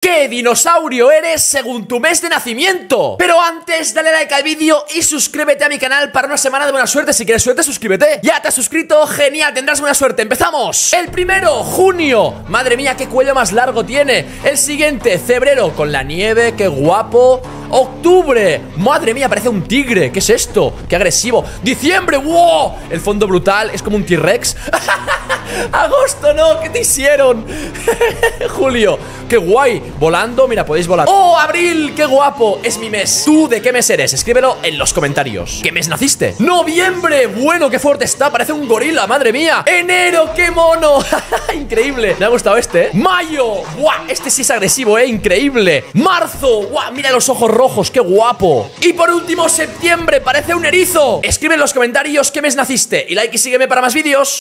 ¿Qué dinosaurio eres según tu mes de nacimiento? Pero antes, dale like al vídeo y suscríbete a mi canal para una semana de buena suerte. Si quieres suerte, suscríbete. ¿Ya te has suscrito? Genial, tendrás buena suerte. ¡Empezamos! El primero, junio. Madre mía, qué cuello más largo tiene. El siguiente, febrero, con la nieve, qué guapo. Octubre, madre mía, parece un tigre. ¿Qué es esto? Qué agresivo. Diciembre, wow, el fondo brutal, es como un T-Rex. Agosto, no, ¿qué te hicieron? Julio, qué guay, volando, mira, podéis volar. Oh, abril, qué guapo, es mi mes. ¿Tú de qué mes eres? Escríbelo en los comentarios. ¿Qué mes naciste? Noviembre, bueno, qué fuerte está, parece un gorila, madre mía. Enero, qué mono. Increíble, me ha gustado este, ¿eh? Mayo, guau, este sí es agresivo, increíble. Marzo, guau, mira los ojos rojos, qué guapo. Y por último, septiembre, parece un erizo. Escribe en los comentarios qué mes naciste y like y sígueme para más vídeos.